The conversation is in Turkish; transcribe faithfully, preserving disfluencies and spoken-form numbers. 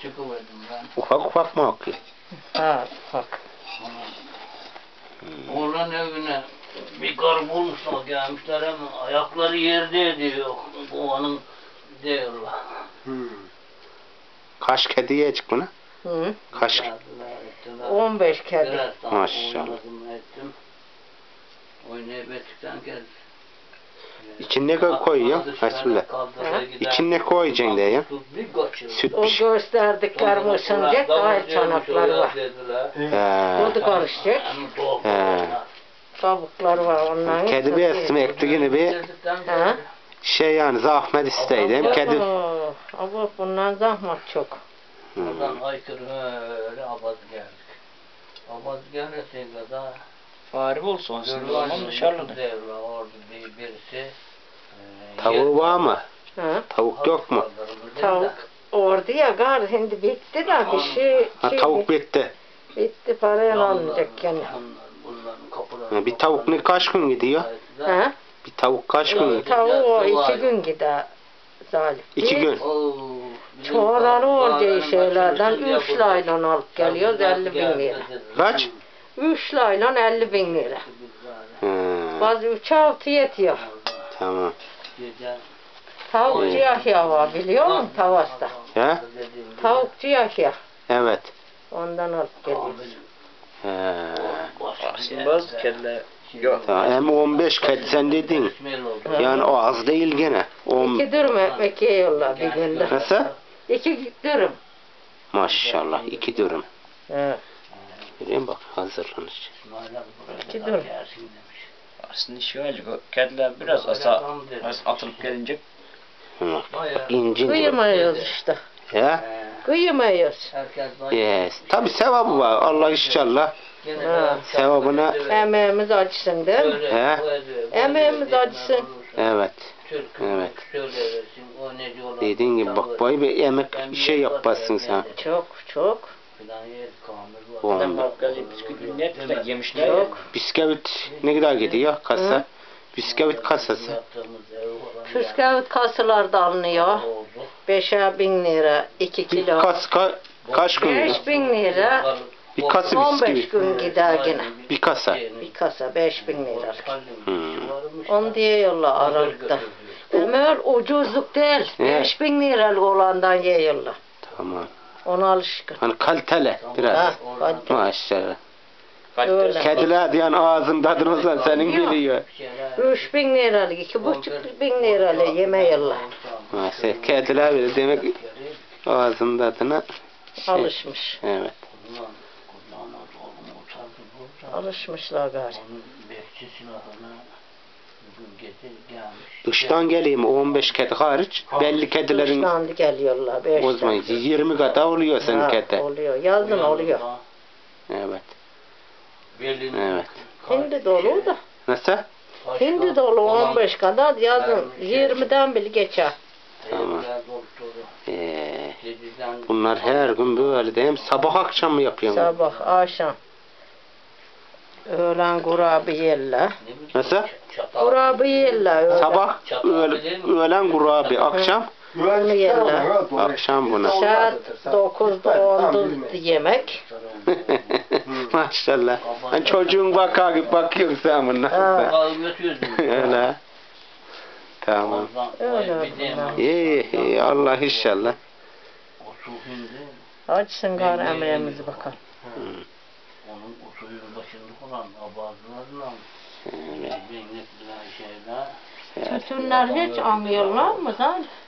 çıkıverdim ben. Ufak ufak mı okuyor? Ha ufak. Hmm. Oğlan evine bir karı bulmuşlar gelmişler ama ayakları yerdeydi yok. Kovanın diyorlar. Hmm. Kaç kedi yiyecek bunu? Hı. Kaç? on beş kedi. Maşallah. Ettim. Oynayıp ettikten geldi. İçine koyuyor. Bismillah. İçine koyacaksın diye. Süt O piş. gösterdiklerimi ısınacak, daha çanakları var. He. O da karışacak. He. Kabuklar var onların. Kedi besimi ektiğini bir Ha? şey yani zahmet isteydim. Kedi. Ama bundan zahmet çok. Oradan aykırı öyle abaz geldik. Abaz gelmeseydi kadar Farip olsun aslında dışarıda. Orada bir birisi Tavuğu var mı? Ha? Tavuk yok mu? Tavuk orada ya gar şimdi bitti de bir şey. Ha, şey tavuk bitti. Bitti parayla alınacak yani. Ha, bir tavuk ne kaç gün gidiyor? Ha? Bir tavuk kaç gün gidiyor? Tavuğu o iki gün gider Salih. İki gün. Çoğaları orada şeylerden üç laylan alıp geliyoruz elli bin lira. Kaç? Üç laylan elli bin lira. Ha, Bazı üç altı yetiyor. tamam. Tavukçu Yahya var biliyor musun Tavas'ta? He? Tavukçu Yahya. Evet. Ondan alıp geliyoruz. He. Aslında bazı kediler yok. Tamam. Hem on beş kedi sen dedin. Yani o az değil gene. On... İki dürüm ekmek yiyorlar bir günde. Nasıl? İki dürüm. Maşallah iki dürüm. He. Göreyim bak hazırlanır. İki dürüm. Aslında şöyle o kediler biraz asa az atılıp gelince Hı. İncin. Kıyamıyoruz işte. He? Kıyamıyoruz. Yes. Tabi sevabı var. Allah inşallah Ha. sevabına. Emeğimiz acısın değil mi? He? Emeğimiz acısın. Evet. Evet. Dediğin gibi bak boy bir yemek şey yapmasın sen. Çok çok. Bu anda. Bakkalı bisküvi net de yemişler. Çok. Bisküvit ne kadar gidiyor kasa? Bisküvit kasası. Bisküvit kasalarda alınıyor. Beşer bin lira. iki Bir kilo. kas ka, kaç gün gidiyor? Beş bin lira. Bir kasa On beş bisküvit. gün gider yine. Bir kasa. Bir kasa beş bin lira. Hmm. Onu diyorlar Aralık'ta. Ömer ucuzluk değil. Evet. Beş bin liralık olandan yiyorlar. Tamam. Ona alışkın. Hani kaliteli biraz. Ha, hadi. Maşallah. Öyle. Kediler diyen ağzın tadını olsa senin Yok. biliyor. Üç bin liralık, iki buçuk bin liralık yemeyorlar. Maşallah. Kediler bile demek ağzın tadına şey. Alışmış. Evet. Alışmışlar gari. Dıştan geleyim on beş kedi hariç belli kedilerin Dıştan geliyorlar. Beş o zaman yirmi kadar oluyor senin Ha, kedi. oluyor. Yazın oluyor. Evet. Evet. Hindi dolu da. Nasıl? Hindi dolu on beş kadar yazın yirmiden bile geçer. Tamam. Ee, bunlar her gün böyle değil mi? Sabah akşam mı yapıyorsun? Sabah, akşam. Öğlen kurabiyeyle. Nasıl? Kurabiyeyle. Sabah öğle, öğlen kurabi, akşam Bunu yerler. akşam buna. Saat dokuzda onda yemek. Maşallah. Hani çocuğun bakar gibi bakıyorsun sen buna. Ha. Öyle. Tamam. Öyle. İyi, iyi. Allah inşallah. Açsın gari emrimizi bakalım. Onun o suyun başında olan abazlarla Evet. şeyler Tütünler hiç anlıyorlar mı sen?